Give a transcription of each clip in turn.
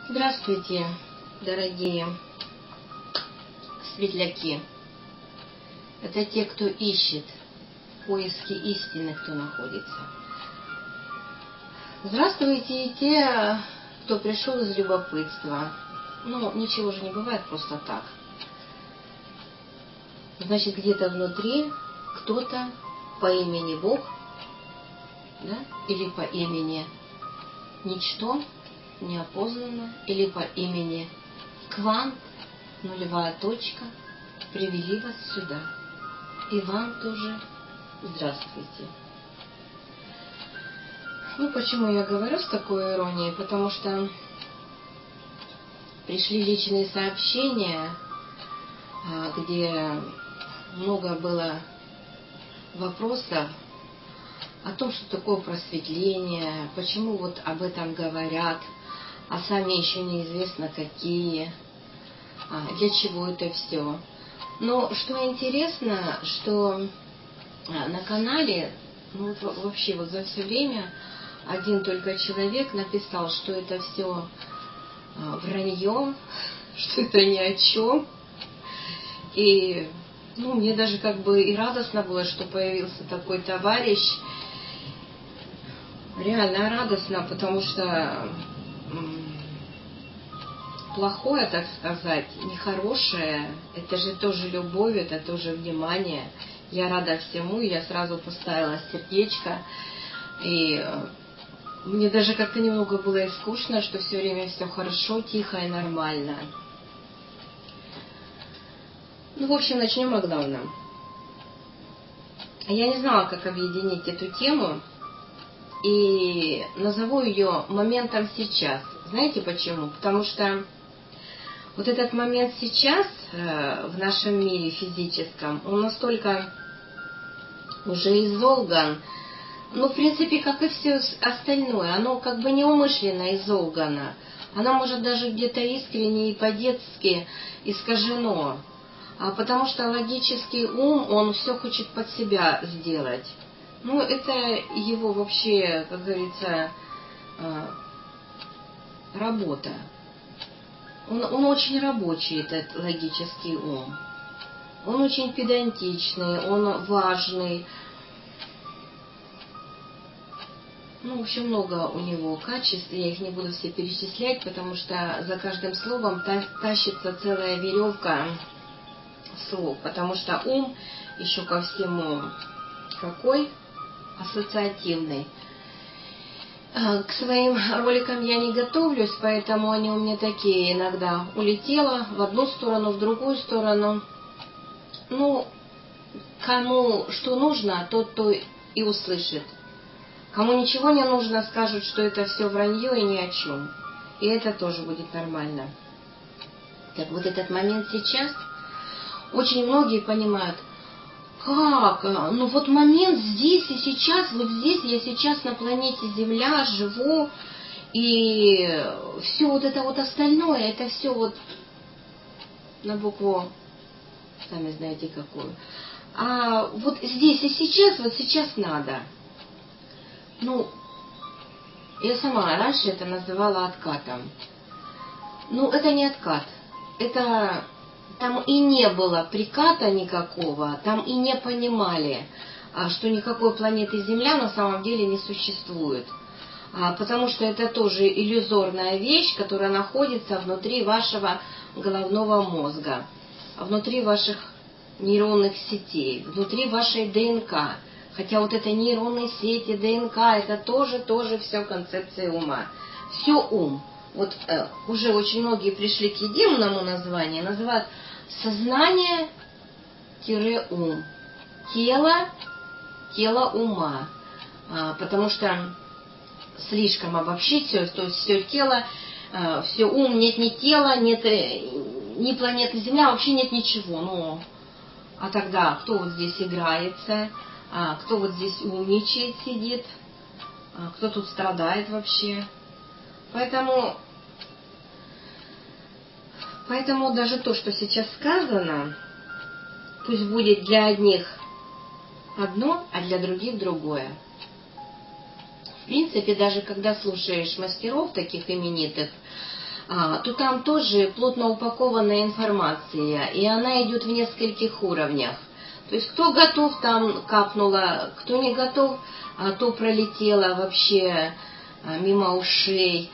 Здравствуйте, дорогие светляки. Это те, кто ищет, в поиске истины, кто находится. Здравствуйте и те, кто пришел из любопытства. Ну, ничего же не бывает просто так. Значит, где-то внутри кто-то по имени Бог, да, или по имени Ничто, неопознанно, или по имени Квант, нулевая точка, привели вас сюда. И вам тоже здравствуйте. Ну, почему я говорю с такой иронией? Потому что пришли личные сообщения, где много было вопросов о том, что такое просветление, почему вот об этом говорят, а сами еще неизвестно какие, для чего это все. Но что интересно, что на канале, ну вообще вот за все время один только человек написал, что это все вранье, что это ни о чем. И ну, мне даже как бы и радостно было, что появился такой товарищ. Реально радостно, потому что плохое, так сказать, нехорошее, это же тоже любовь, это тоже внимание. Я рада всему, я сразу поставила сердечко. И мне даже как-то немного было и скучно, что все время все хорошо, тихо и нормально. Ну, в общем, начнем о главном. Я не знала, как объединить эту тему. И назову ее моментом сейчас. Знаете почему? Потому что вот этот момент сейчас в нашем мире физическом, он настолько уже изолган, ну, в принципе, как и все остальное, оно как бы неумышленно изолгано. Оно может даже где-то искренне и по-детски искажено. Потому что логический ум, он все хочет под себя сделать. Ну, это его вообще, как говорится, работа. Он очень рабочий, этот логический ум. Он очень педантичный, он важный. Ну, в общем, много у него качеств, я их не буду все перечислять, потому что за каждым словом тащится целая веревка слов. Потому что ум еще ко всему какой? Ассоциативный. К своим роликам я не готовлюсь, поэтому они у меня такие. Иногда улетела в одну сторону, в другую сторону. Ну, кому что нужно, тот то и услышит. Кому ничего не нужно, скажут, что это все вранье и ни о чем. И это тоже будет нормально. Так вот этот момент сейчас, очень многие понимают, как? Ну вот момент здесь и сейчас, вот здесь я сейчас на планете Земля живу, и все вот это вот остальное, это все вот на букву, сами знаете какую. А вот здесь и сейчас, вот сейчас надо. Ну, я сама раньше это называла откатом. Ну, это не откат, это... Там и не было приката никакого, там и не понимали, что никакой планеты Земля на самом деле не существует. Потому что это тоже иллюзорная вещь, которая находится внутри вашего головного мозга, внутри ваших нейронных сетей, внутри вашей ДНК. Хотя вот это нейронные сети, ДНК, это тоже все концепция ума. Все ум. Вот уже очень многие пришли к единому названию, называют сознание-ум. Тело ума. Потому что слишком обобщить все, то есть все тело, все ум, нет ни тела, нет ни планеты Земля, вообще нет ничего. Ну, а тогда кто вот здесь играется, кто вот здесь умничает, сидит, кто тут страдает вообще. Поэтому даже то, что сейчас сказано, пусть будет для одних одно, а для других другое. В принципе, даже когда слушаешь мастеров таких именитых, то там тоже плотно упакованная информация, и она идет в нескольких уровнях. То есть кто готов, там капнуло, кто не готов, то пролетело вообще мимо ушей.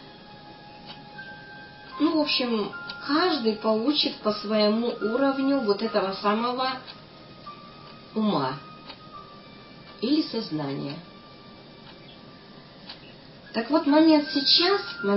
Ну, в общем, каждый получит по своему уровню вот этого самого ума или сознания. Так вот, момент сейчас,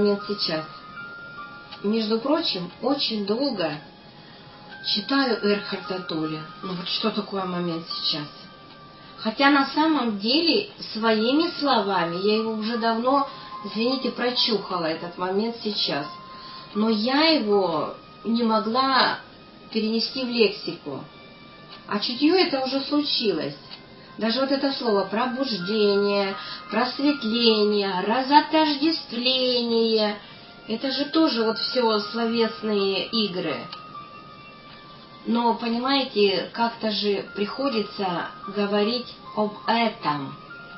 между прочим, очень долго читаю Эрхарта Толле. Ну вот что такое момент сейчас? Хотя на самом деле своими словами я его уже давно, извините, прочухала, этот момент сейчас. Но я его не могла перенести в лексику. А чутье это уже случилось. Даже вот это слово пробуждение, просветление, разотождествление, это же тоже вот все словесные игры. Но, понимаете, как-то же приходится говорить об этом.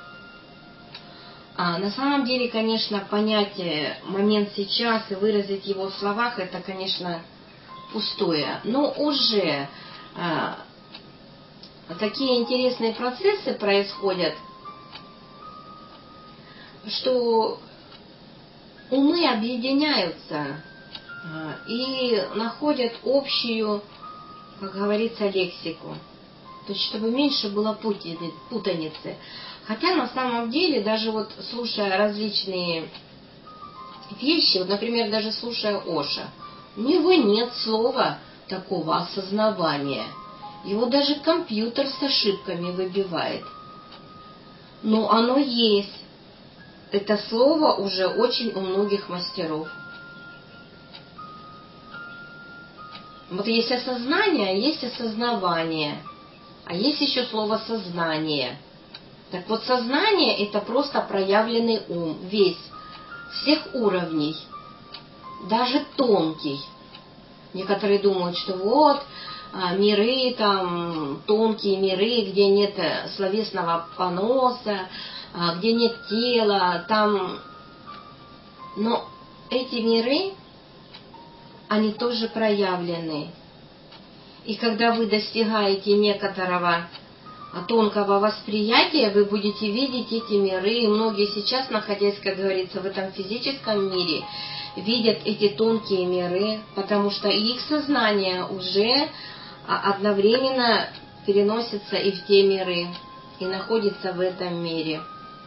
А на самом деле, конечно, понятие «момент сейчас» и выразить его в словах, это, конечно, пустое. Но уже такие интересные процессы происходят, что умы объединяются и находят общую, как говорится, лексику. То есть, чтобы меньше было путаницы. Хотя на самом деле, даже вот слушая различные вещи, вот, например, даже слушая Оша, у него нет слова такого осознавания. Его даже компьютер с ошибками выбивает. Но оно есть. Это слово уже очень у многих мастеров. Вот есть осознание, есть осознавание. А есть еще слово сознание. Так вот, сознание это просто проявленный ум. Весь. Всех уровней. Даже тонкий. Некоторые думают, что вот миры, там, тонкие миры, где нет словесного поноса, где нет тела, там... Но эти миры, они тоже проявлены. И когда вы достигаете некоторого тонкого восприятия, вы будете видеть эти миры. И многие сейчас, находясь, как говорится, в этом физическом мире, видят эти тонкие миры, потому что их сознание уже одновременно переносится и в те миры, и находится в этом мире.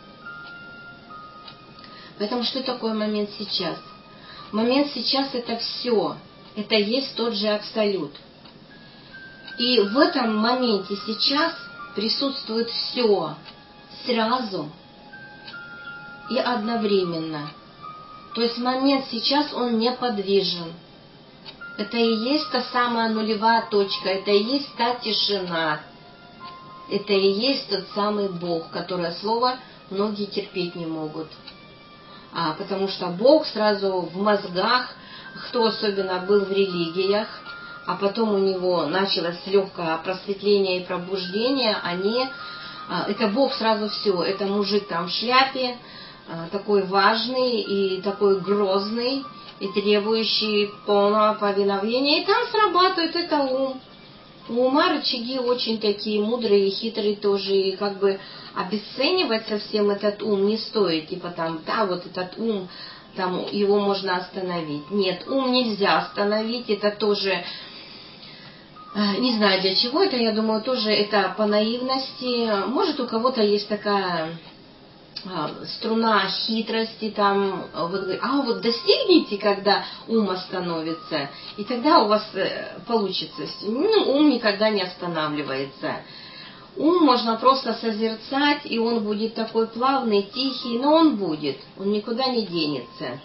Поэтому что такое момент сейчас? Момент сейчас это все. Это есть тот же абсолют. И в этом моменте сейчас присутствует все сразу и одновременно. То есть момент сейчас он неподвижен. Это и есть та самая нулевая точка, это и есть та тишина. Это и есть тот самый Бог, которое слово многие терпеть не могут. Потому что Бог сразу в мозгах, кто особенно был в религиях, а потом у него началось легкое просветление и пробуждение, это Бог сразу все, это мужик там в шляпе, такой важный и такой грозный, и требующий полного повиновения, и там срабатывает это ум. У ума рычаги очень такие мудрые и хитрые тоже, и как бы обесценивать совсем этот ум не стоит, типа там, да, вот этот ум, там его можно остановить. Нет, ум нельзя остановить, это тоже, не знаю для чего это, я думаю, тоже это по наивности. Может, у кого-то есть такая струна хитрости, там, вот достигните, когда ум остановится, и тогда у вас получится. Ум никогда не останавливается. Ум можно просто созерцать, и он будет такой плавный, тихий, но он будет, он никуда не денется.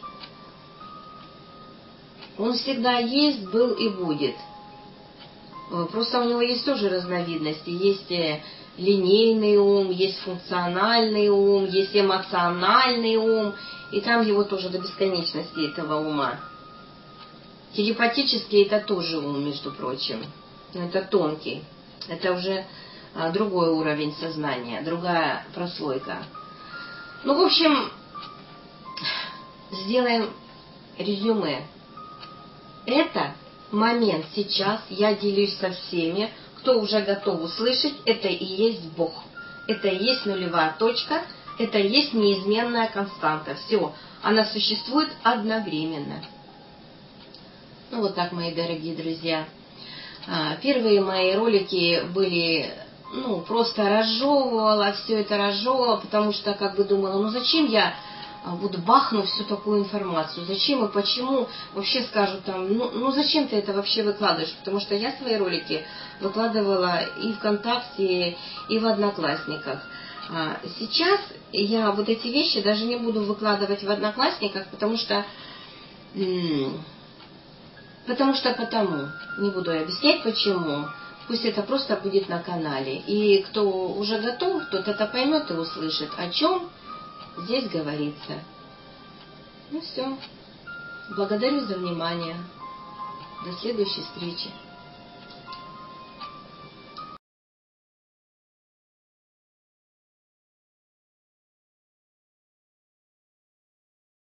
Он всегда есть, был и будет. Просто у него есть тоже разновидности. Есть линейный ум, есть функциональный ум, есть эмоциональный ум, и там его тоже до бесконечности этого ума. Телепатический это тоже ум, между прочим. Это тонкий. Это уже другой уровень сознания, другая прослойка. Ну, в общем, сделаем резюме. Это момент сейчас, я делюсь со всеми, кто уже готов услышать, это и есть Бог. Это и есть нулевая точка, это и есть неизменная константа. Все, она существует одновременно. Ну вот так, мои дорогие друзья. Первые мои ролики были, просто разжевывала, все это разжевывала, потому что как бы думала, зачем я буду бахнуть всю такую информацию, зачем и почему, вообще скажут там, зачем ты это вообще выкладываешь, потому что я свои ролики выкладывала и ВКонтакте, и в Одноклассниках. Сейчас я вот эти вещи даже не буду выкладывать в Одноклассниках, потому что не буду объяснять почему. Пусть это просто будет на канале. И кто уже готов, тот это поймет и услышит, о чем здесь говорится. Ну все. Благодарю за внимание. До следующей встречи.